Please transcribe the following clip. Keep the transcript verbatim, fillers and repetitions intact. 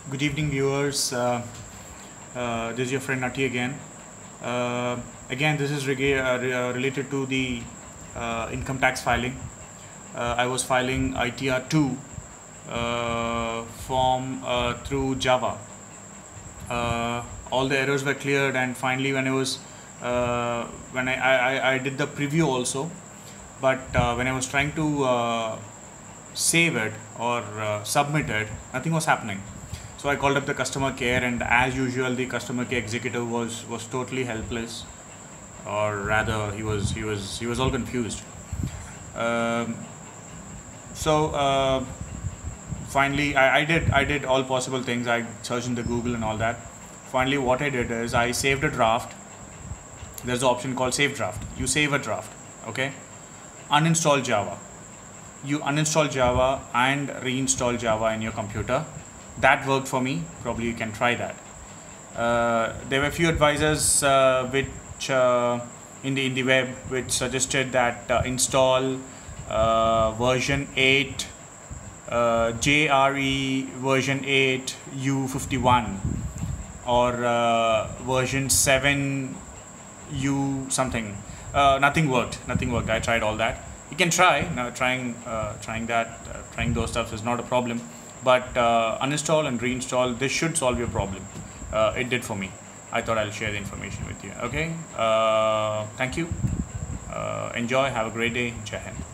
Good evening, viewers. Uh, uh, this is your friend Nati again. Uh, again, this is rega- uh, re- uh, related to the uh, income tax filing. Uh, I was filing I T R two uh, form uh, through Java. Uh, all the errors were cleared, and finally, when I was uh, when I, I, I did the preview also, but uh, when I was trying to uh, save it or uh, submit it, nothing was happening. So I called up the customer care, and as usual, the customer care executive was was totally helpless, or rather, he was he was he was all confused. Um, so uh, finally, I, I did I did all possible things. I searched in the Google and all that. Finally, what I did is I saved a draft. There's an option called save draft. You save a draft, okay? Uninstall Java. You uninstall Java and reinstall Java in your computer. That worked for me. Probably you can try that. Uh, there were a few advisors uh, which uh, in the in the web which suggested that uh, install uh, version eight, uh, J R E version eight U fifty-one, or uh, version seven U something. Uh, nothing worked. Nothing worked. I tried all that. You can try. Now trying uh, trying that uh, trying those stuff is not a problem. But uh, uninstall and reinstall, this should solve your problem. Uh, it did for me. I thought I'll share the information with you. Okay. Uh, thank you. Uh, enjoy. Have a great day. Jai Hind.